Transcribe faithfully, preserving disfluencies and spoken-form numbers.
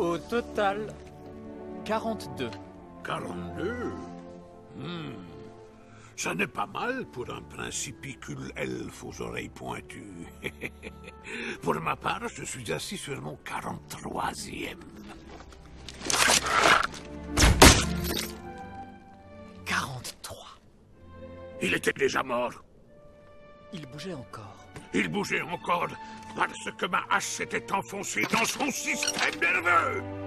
Au total, quarante-deux. quarante-deux. Hmm. Ça n'est pas mal pour un principicule elfe aux oreilles pointues. Pour ma part, je suis assis sur mon quarante-troisième. quarante-trois. Il était déjà mort. Il bougeait encore. Il bougeait encore parce que ma hache s'était enfoncée dans son système nerveux.